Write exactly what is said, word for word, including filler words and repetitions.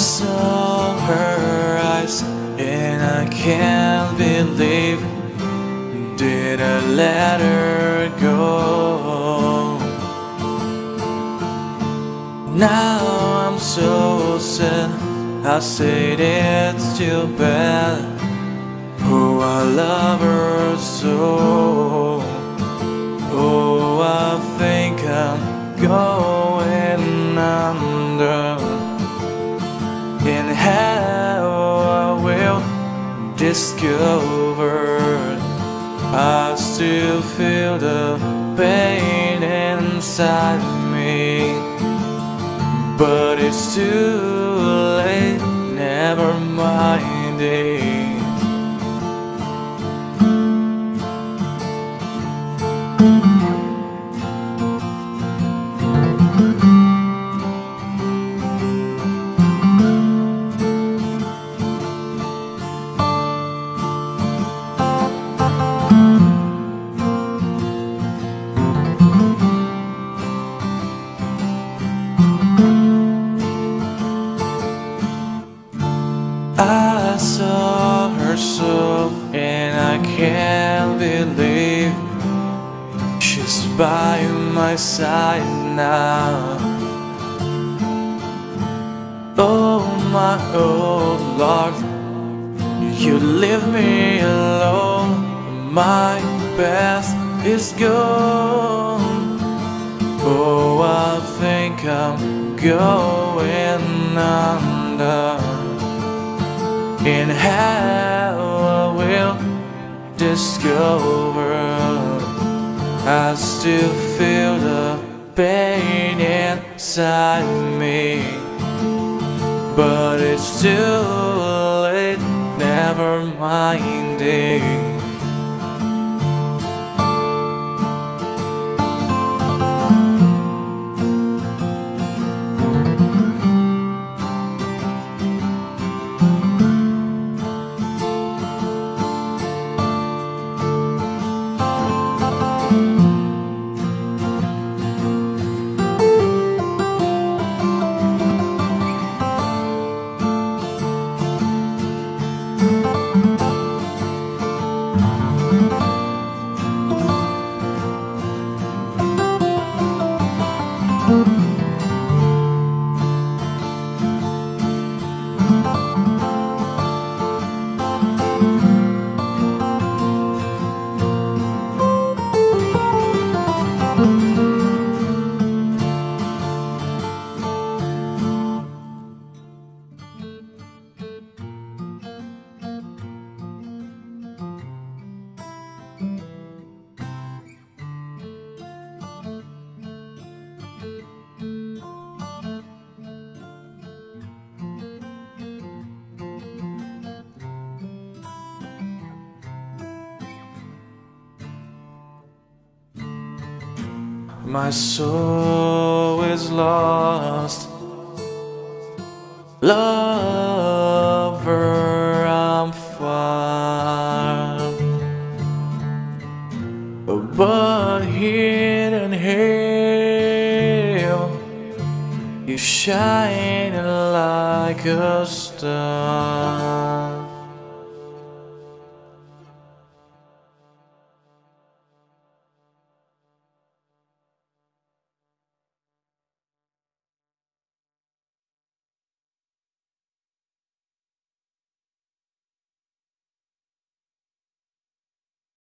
saw her eyes and I can't believe. Did I let her go? Now I'm so sad, I said it's too bad. Oh, I love her so. Oh, I think I'm going under. And how I will discover I still feel the pain inside me. But it's too late, never mind it. I saw her so, and I can't believe she's by my side now. Oh my old Lord, you leave me alone. My best is gone. Oh, I think I'm going under. And how I will discover I still feel the pain inside me. But it's too late, never mind it. My soul is lost, lover, I'm far, but here and here you shine like a star.